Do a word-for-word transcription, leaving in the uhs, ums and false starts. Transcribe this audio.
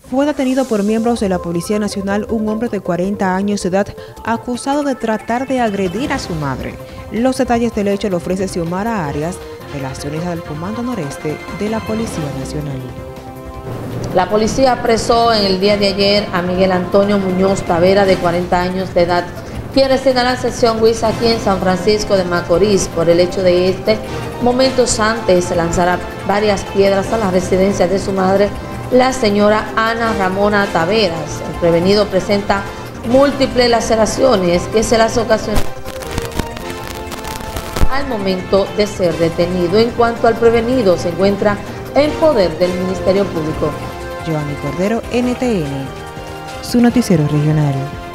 Fue detenido por miembros de la Policía Nacional un hombre de cuarenta años de edad acusado de tratar de agredir a su madre. Los detalles del hecho lo ofrece Xiomara Arias, relacionista del Comando Noreste de la Policía Nacional. La policía apresó en el día de ayer a Miguel Antonio Muñoz Tavera, de cuarenta años de edad, quien reside en la sección Huiza aquí en San Francisco de Macorís, por el hecho de este momentos antes lanzar varias piedras a la residencia de su madre, la señora Ana Ramona Taveras. El prevenido presenta múltiples laceraciones que se las ocasionaron al momento de ser detenido. En cuanto al prevenido, se encuentra en poder del Ministerio Público. Joanny Cordero, N T N, su noticiero regional.